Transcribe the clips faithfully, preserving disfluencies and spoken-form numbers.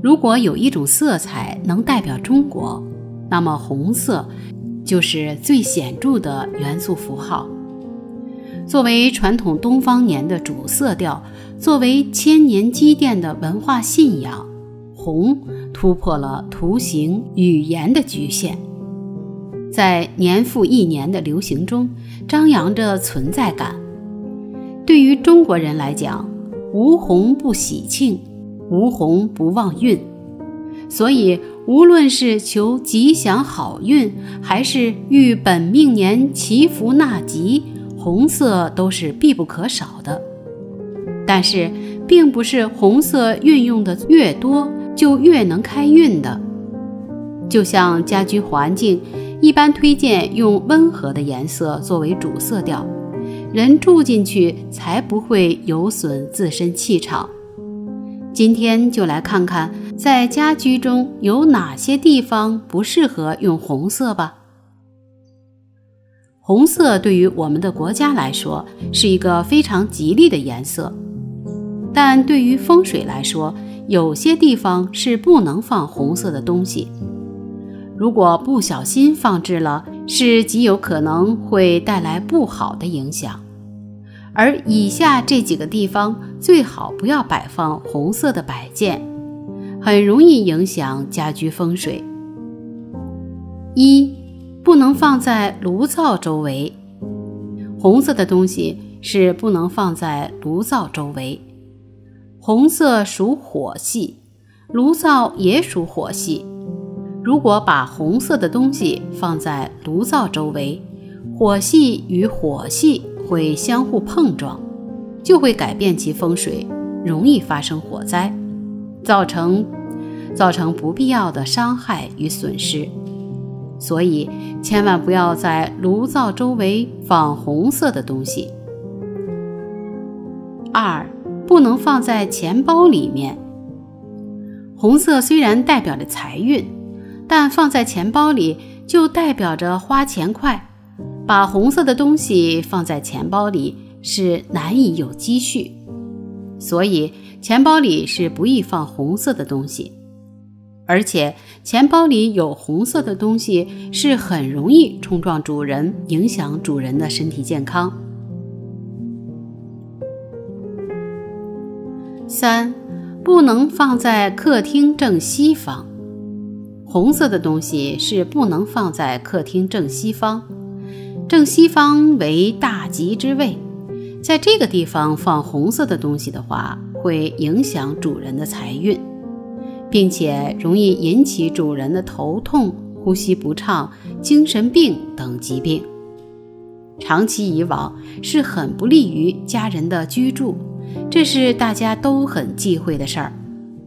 如果有一种色彩能代表中国，那么红色就是最显著的元素符号。作为传统东方年的主色调，作为千年积淀的文化信仰，红突破了图形语言的局限，在年复一年的流行中张扬着存在感。对于中国人来讲，无红不喜庆，无红不旺运，所以无论是求吉祥好运，还是遇本命年祈福纳吉，红色都是必不可少的。但是并不是红色运用的越多就越能开运的。就像家居环境，一般推荐用温和的颜色作为主色调，人住进去才不会有损自身气场。今天就来看看在家居中有哪些地方不适合用红色吧。红色对于我们的国家来说是一个非常吉利的颜色，但对于风水来说，有些地方是不能放红色的东西。如果不小心放置了，是极有可能会带来不好的影响。而以下这几个地方最好不要摆放红色的摆件，很容易影响家居风水。一、不能放在炉灶周围。红色的东西是不能放在炉灶周围。红色属火系，炉灶也属火系。如果把红色的东西放在炉灶周围，火系与火系会相互碰撞，就会改变其风水，容易发生火灾，造成造成不必要的伤害与损失。所以千万不要在炉灶周围放红色的东西。二、不能放在钱包里面。红色虽然代表着财运，但放在钱包里就代表着花钱快，把红色的东西放在钱包里是难以有积蓄，所以钱包里是不宜放红色的东西。而且钱包里有红色的东西是很容易冲撞主人，影响主人的身体健康。三、不能放在客厅正西方。红色的东西是不能放在客厅正西方，正西方为大吉之位，在这个地方放红色的东西的话，会影响主人的财运，并且容易引起主人的头痛、呼吸不畅、精神病等疾病。长期以往是很不利于家人的居住，这是大家都很忌讳的事儿。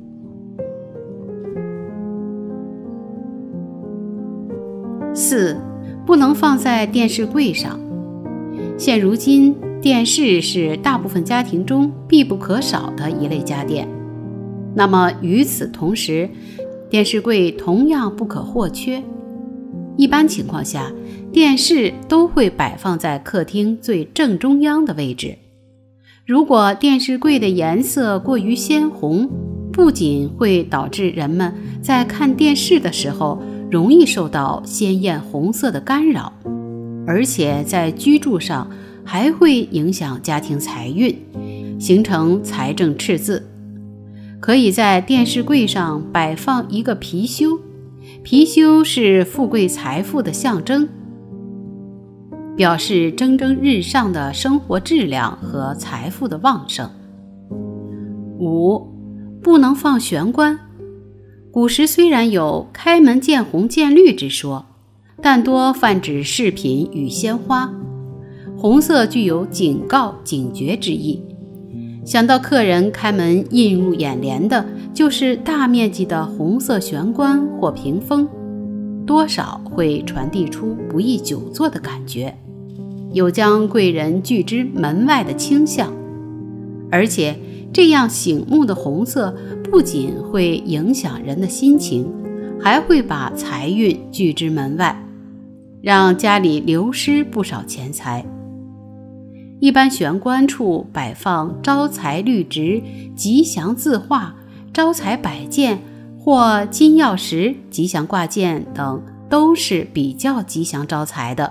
四、不能放在电视柜上。现如今，电视是大部分家庭中必不可少的一类家电。那么与此同时，电视柜同样不可或缺。一般情况下，电视都会摆放在客厅最正中央的位置。如果电视柜的颜色过于鲜红，不仅会导致人们在看电视的时候容易受到鲜艳红色的干扰，而且在居住上还会影响家庭财运，形成财政赤字。可以在电视柜上摆放一个貔貅，貔貅是富贵财富的象征，表示蒸蒸日上的生活质量和财富的旺盛。五、不能放玄关。古时虽然有开门见红见绿之说，但多泛指饰品与鲜花。红色具有警告警觉之意，想到客人开门映入眼帘的就是大面积的红色玄关或屏风，多少会传递出不宜久坐的感觉，有将贵人拒之门外的倾向。而且这样醒目的红色不仅会影响人的心情，还会把财运拒之门外，让家里流失不少钱财。一般玄关处摆放招财绿植、吉祥字画、招财摆件、 或金钥匙、吉祥挂件等都是比较吉祥招财的。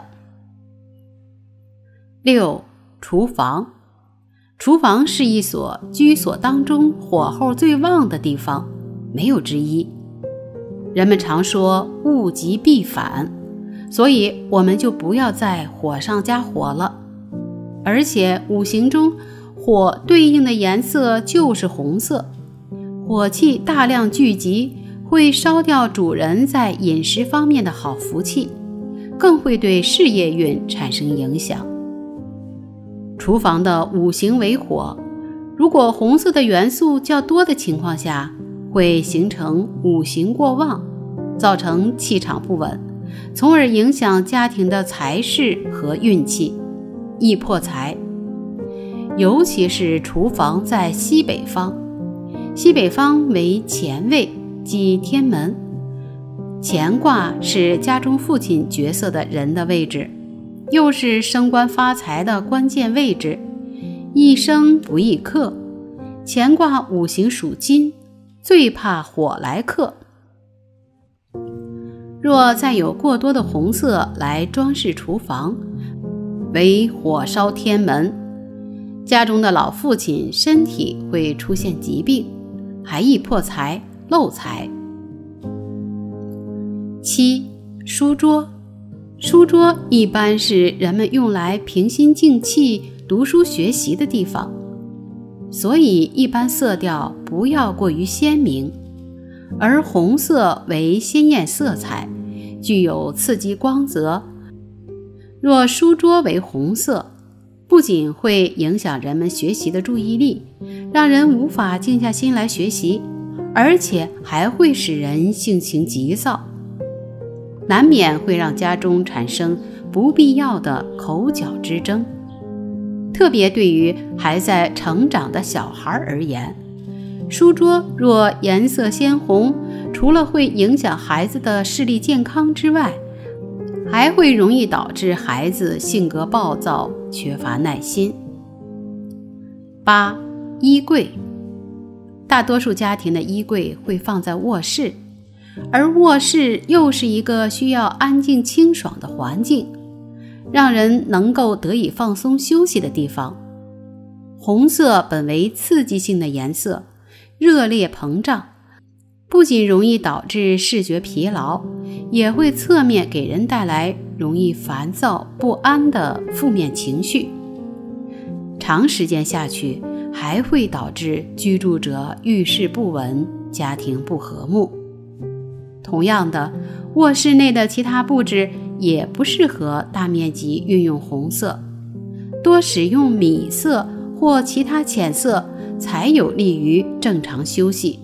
六、厨房。厨房是一所居所当中火候最旺的地方，没有之一。人们常说物极必反，所以我们就不要在火上加火了。而且五行中火对应的颜色就是红色，火气大量聚集，会烧掉主人在饮食方面的好福气，更会对事业运产生影响。厨房的五行为火，如果红色的元素较多的情况下，会形成五行过旺，造成气场不稳，从而影响家庭的财势和运气，易破财。尤其是厨房在西北方，西北方为乾位，即天门。乾卦是家中父亲角色的人的位置，又是升官发财的关键位置，一生不易克。乾卦五行属金，最怕火来克。若再有过多的红色来装饰厨房，为火烧天门，家中的老父亲身体会出现疾病，还易破财漏财。七、书桌。书桌一般是人们用来平心静气读书学习的地方，所以一般色调不要过于鲜明，而红色为鲜艳色彩，具有刺激光泽。若书桌为红色，不仅会影响人们学习的注意力，让人无法静下心来学习，而且还会使人性情急躁，难免会让家中产生不必要的口角之争。特别对于还在成长的小孩而言，书桌若颜色鲜红，除了会影响孩子的视力健康之外，还会容易导致孩子性格暴躁，缺乏耐心。八、衣柜。大多数家庭的衣柜会放在卧室，而卧室又是一个需要安静清爽的环境，让人能够得以放松休息的地方。红色本为刺激性的颜色，热烈膨胀，不仅容易导致视觉疲劳，也会侧面给人带来容易烦躁不安的负面情绪。长时间下去，还会导致居住者遇事不稳，家庭不和睦。同样的，卧室内的其他布置也不适合大面积运用红色，多使用米色或其他浅色才有利于正常休息。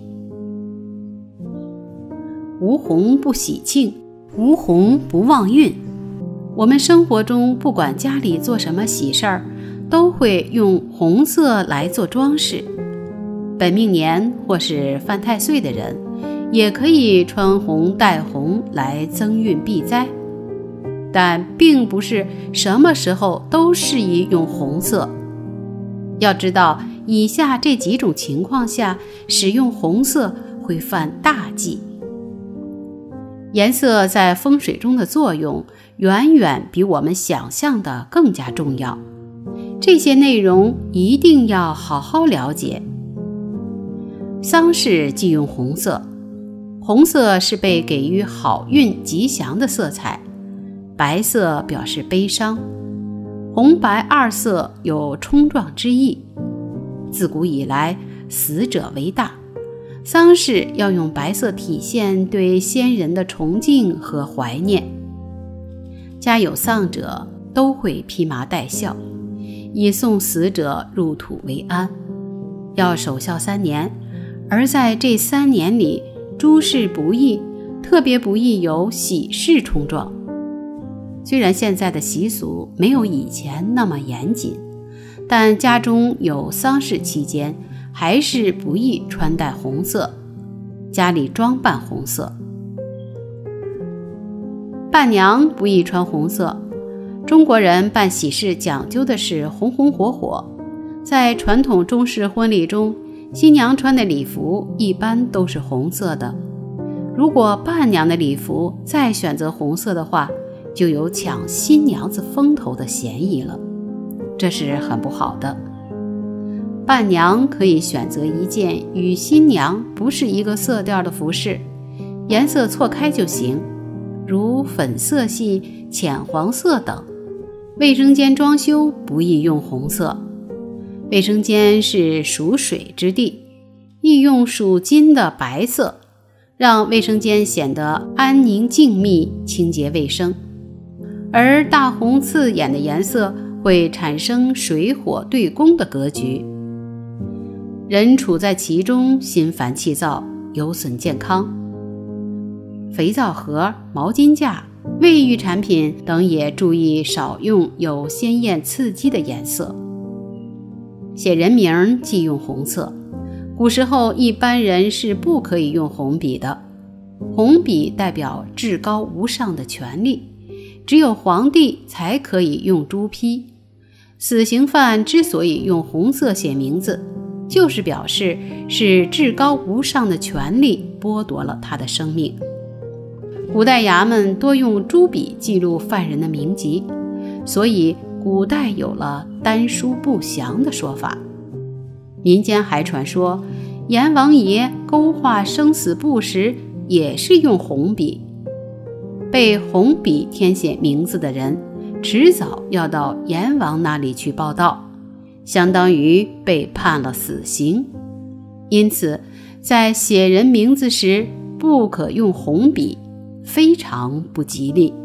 无红不喜庆，无红不旺运。我们生活中不管家里做什么喜事儿，都会用红色来做装饰。本命年或是犯太岁的人，也可以穿红戴红来增运避灾，但并不是什么时候都适宜用红色。要知道，以下这几种情况下使用红色会犯大忌。颜色在风水中的作用远远比我们想象的更加重要，这些内容一定要好好了解。丧事忌用红色，红色是被给予好运吉祥的色彩，白色表示悲伤，红白二色有冲撞之意。自古以来，死者为大，丧事要用白色体现对先人的崇敬和怀念。家有丧者都会披麻戴孝，以送死者入土为安，要守孝三年。而在这三年里，诸事不易，特别不易有喜事冲撞。虽然现在的习俗没有以前那么严谨，但家中有丧事期间，还是不宜穿戴红色，家里装扮红色。伴娘不宜穿红色。中国人办喜事讲究的是红红火火，在传统中式婚礼中，新娘穿的礼服一般都是红色的， 如果伴娘的礼服再选择红色的话，就有抢新娘子风头的嫌疑了，这是很不好的。伴娘可以选择一件与新娘不是一个色调的服饰，颜色错开就行，如粉色系、浅黄色等。卫生间装修不宜用红色，卫生间是属水之地，宜用属金的白色，让卫生间显得安宁静谧、清洁卫生。而大红刺眼的颜色会产生水火对攻的格局，人处在其中心烦气躁，有损健康。肥皂盒、毛巾架、卫浴产品等也注意少用有鲜艳刺激的颜色。写人名忌用红色，古时候一般人是不可以用红笔的，红笔代表至高无上的权力，只有皇帝才可以用朱批。死刑犯之所以用红色写名字，就是表示是至高无上的权力剥夺了他的生命。古代衙门多用朱笔记录犯人的名籍，所以古代有了丹书不详的说法。民间还传说，阎王爷勾画生死簿时也是用红笔，被红笔填写名字的人，迟早要到阎王那里去报到，相当于被判了死刑。因此，在写人名字时不可用红笔，非常不吉利。